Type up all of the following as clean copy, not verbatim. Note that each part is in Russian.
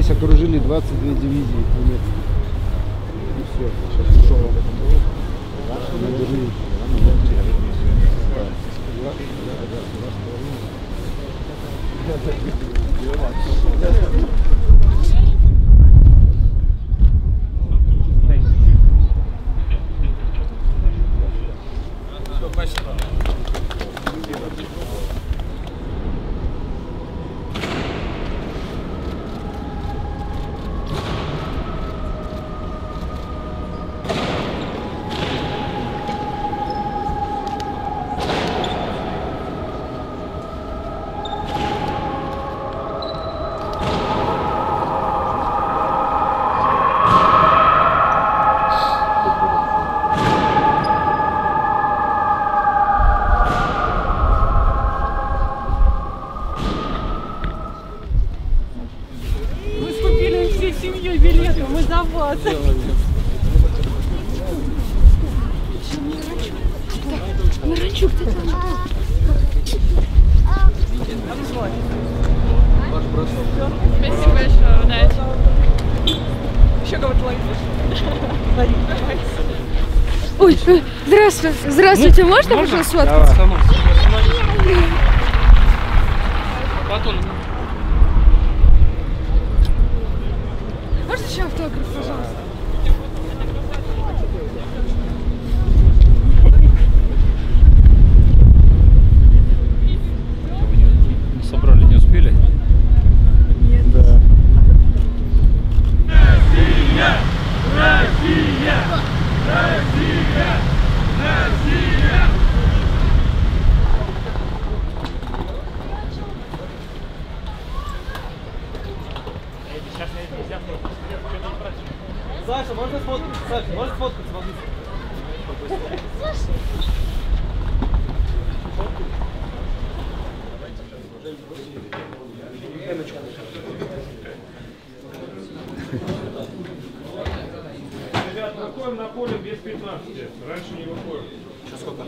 здесь окружили 22 дивизии немецкие. И все. Сейчас ушел. Семьей билеты, мы за вас. Маранчук, ты там. Спасибо большое, удачи. Еще кого-то ловишь? Ой, здравствуйте. Здравствуйте, можно, пожалуйста, сфоткаться? Можно еще автограф, пожалуйста? Не собрали, не успели? Нет. Да. Россия! Россия! Россия! Россия! Саша, можно сфоткаться? Саша, можно сфоткаться? Ребят, выходим на поле без 15. Раньше не выходим. Сейчас сколько?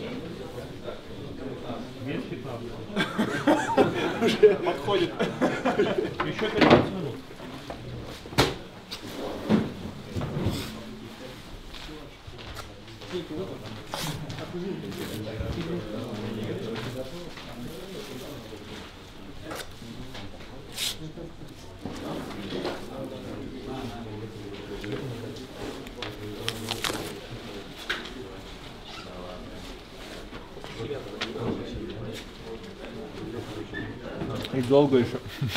Без 15. Уже подходит. Еще 15 минут. И долго еще.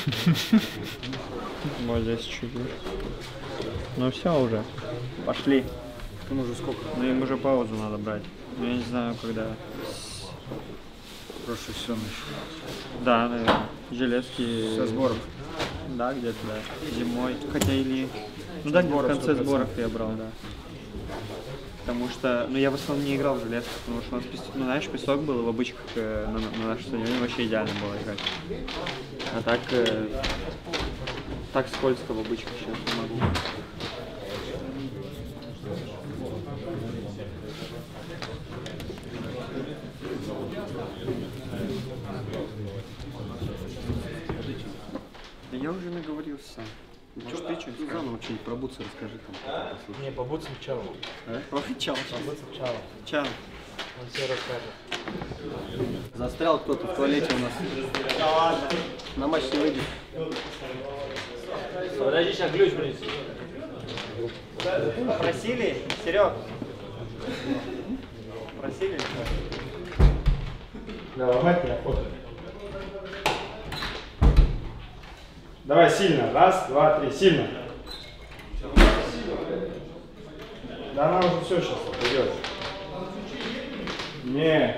Вот здесь чуть-чуть. Ну все уже. Пошли. Ну уже сколько? Ну им уже паузу надо брать. Ну, я не знаю, когда. Прошлый сезон еще. Да, наверное. Железки. Со сборов. Да, где-то, да. Зимой. Хотя или... Ну да, где-то в конце 100%. сборов я брал, да. Потому что, ну я в основном не играл в железках, потому что у нас, ну знаешь, песок был, в обычках на нашем стадионе вообще идеально было играть. А так, так скользко в обычках сейчас не могу. Я уже наговорился сам. Может, ты что-нибудь заново что-нибудь про Бутса расскажи там. Не, по Бутсу чао. А? Чао. По Бутсу чао. Чао. Он все расскажет. Застрял кто-то в туалете у нас. Да ладно. На матч не выйдет. Подожди, сейчас ключ принесу. Просили, Серег? Просили? Давай, мать меня фото. Давай сильно. Раз, два, три. Сильно. Да она уже все сейчас пойдет. Не.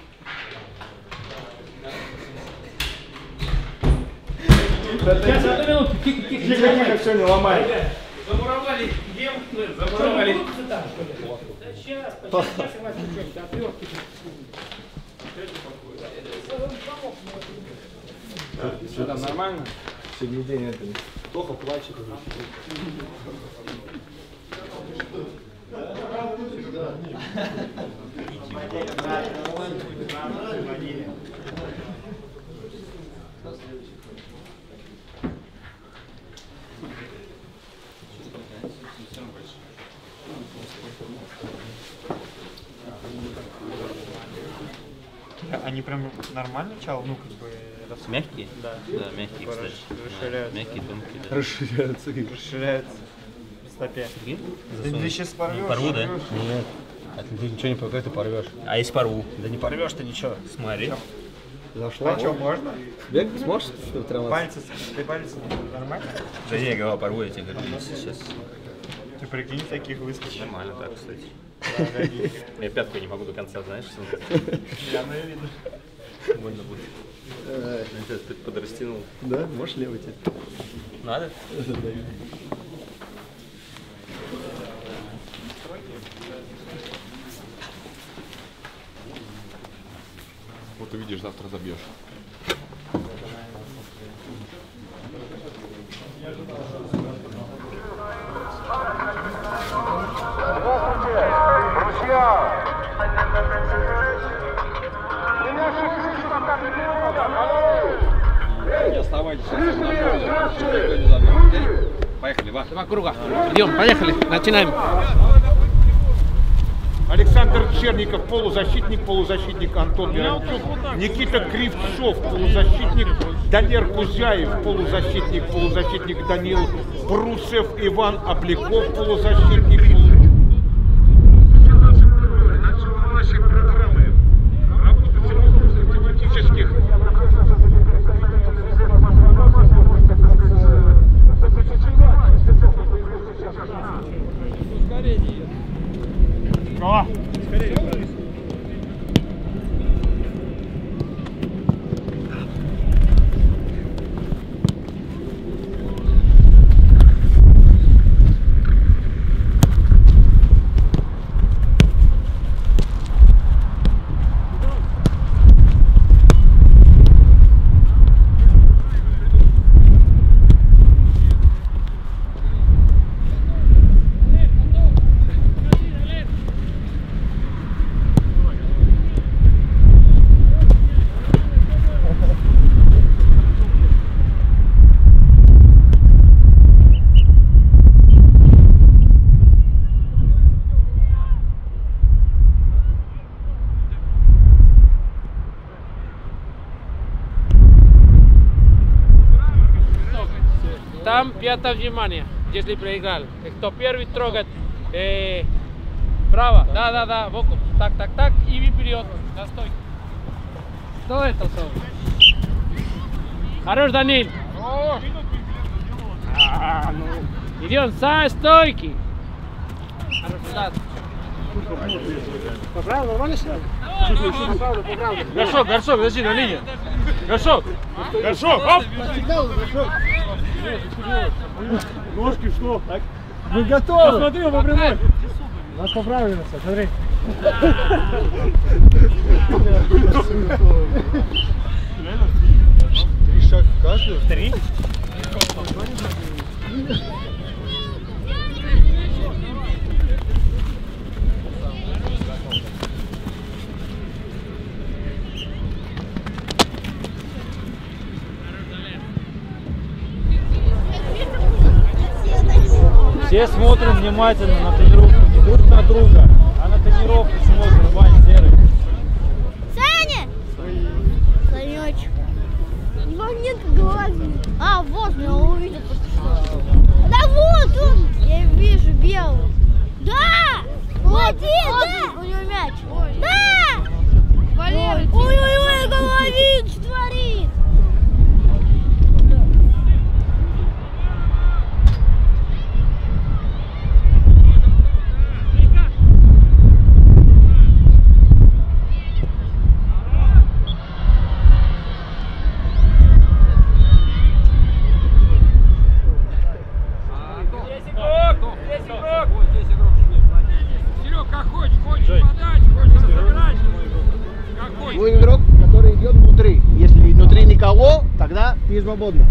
Сейчас, одну минуту. Тихо, все, не ломай. Замуровали гем, замуровали. Сейчас, отвертки. Все там нормально? Сегодня день это плохо плачет уже. Они прям нормально чал, ну как бы... Мягкие? Да. Да, мягкие, кстати. Расширяются. Мягкие, тонкие, да. Расширяются. Расширяются. В стопе. Да Ты сейчас порвешь. Порву, да? Нет. А ты ничего не порвешь, ты порвешь. А если порву? Да не порвешь ты ничего. Смотри. Зашла? А что, можно? Бег сможешь что травматься? Пальцы, ты пальцы нормально? Да я говорю, порву, я тебе говорю, сейчас. Ты прикинь, таких выскочил. Нормально так, кстати. Да, да, Я пятку не могу до конца, знаешь, что я видно. больно будет. Ты подрастянул. Да? Можешь левый тебе? Надо? Вот увидишь, завтра забьешь. Не оставайтесь. Поехали, Ва. Два круга. Идем, поехали, начинаем. Александр Черников, полузащитник Антон Миранчук, Никита Кривцов, полузащитник, Данир Кузяев, полузащитник Данил Брусев, Иван Обликов, полузащитник. Там пятое внимание, если проиграл. Кто первый трогает право, да, в окно. Так, и вперед, на стойку. Что это, Сау? Хорош, Данил. Идем со стойки. Хорошо, да. Поправил, нормально снял? Горшок, подожди, на линии. Горшок, оп! Ножки что? Так. Мы готовы. Посмотри, по прямой. Нас поправили, смотри. Три шага каждый? Три? Все смотрим внимательно на тренировку, не друг на друга, а на тренировку смотрим, Вань, Серый. Саня! Санечек. У него нет глаза. А, вот, я увидел только что. Да вот он! Я вижу белый. Да! Молодец, да! У него мяч. Да! Валер! Ой-ой-ой, Голович творит! Твой игрок, который идет внутри. Если внутри никого, тогда ты свободно.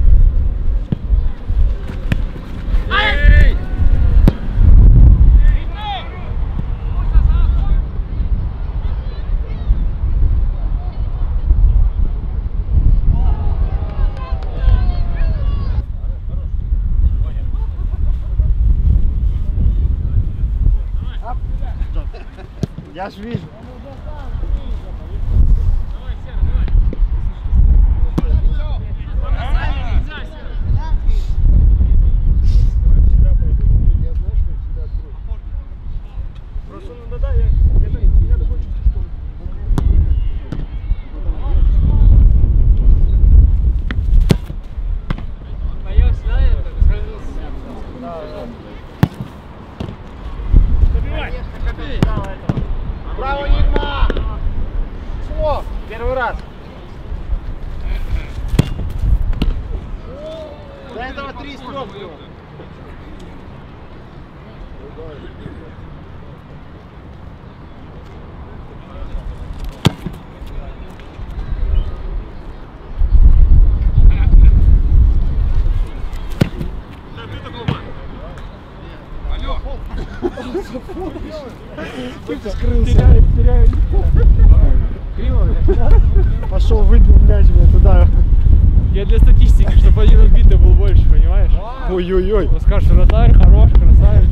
Я ж вижу. Пошел, выбил мяч туда. Я для статистики, чтобы один убитый был больше, понимаешь? Ой-ой-ой. Ну скажешь, вратарь хорош, красавец.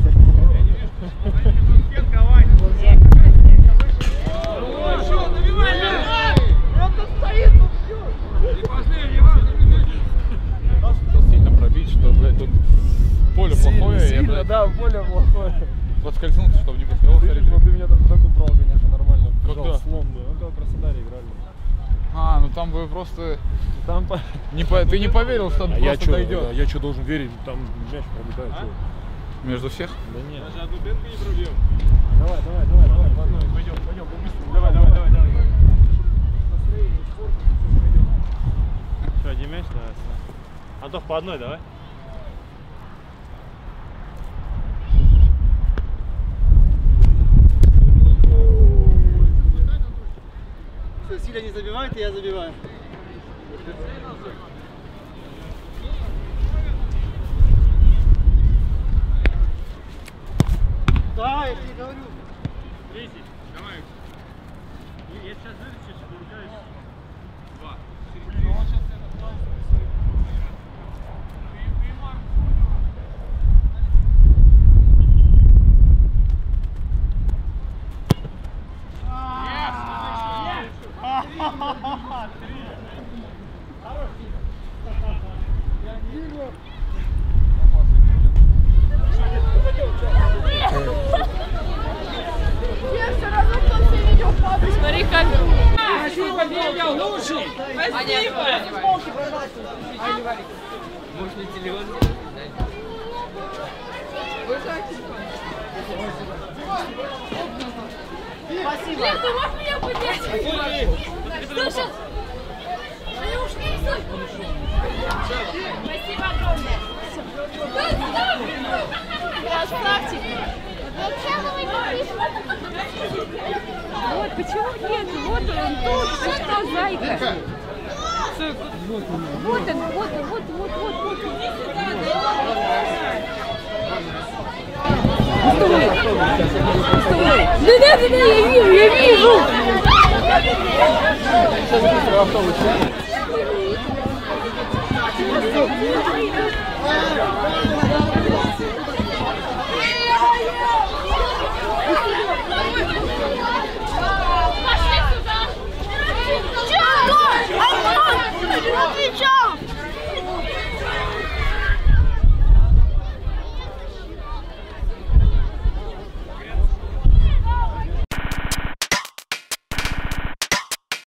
Сильно пробить, что, блядь, тут поле плохое. Сильно, блядь, да, поле плохое. подскользнулся, чтобы не подскользнулся. Смотри, ну ты меня там так убрал, конечно, нормально. Когда? Слом, да. Ну, когда в Краснодаре играли. А, ну там вы просто... Там Ты не поверил, что он просто дойдет. Я что должен верить? Там мяч пролетает. Между всех? Да нет. Даже одну пенку не пробьем. Давай, по одной. Пойдем, по-быстрому. Давай. Что, один мяч? Давай. Антох, по одной давай. Все, Силя не забивает, и я забиваю. Да, я тебе говорю. Третий, давай. Я сейчас вытащу, получаюсь. Два. Блин, он сейчас это отправится. Смотри, как... Лучший! Спасибо! Может ли телефон? Спасибо. Лев, ты можешь меня поднять? Что сейчас? Они ушли, стой. Спасибо огромное. Красавчик. Зачем вы не пишете? Вот, почему нет? Вот он тут, ты что, зайка? Вот он. Да, я вижу. Сейчас быстро автобус.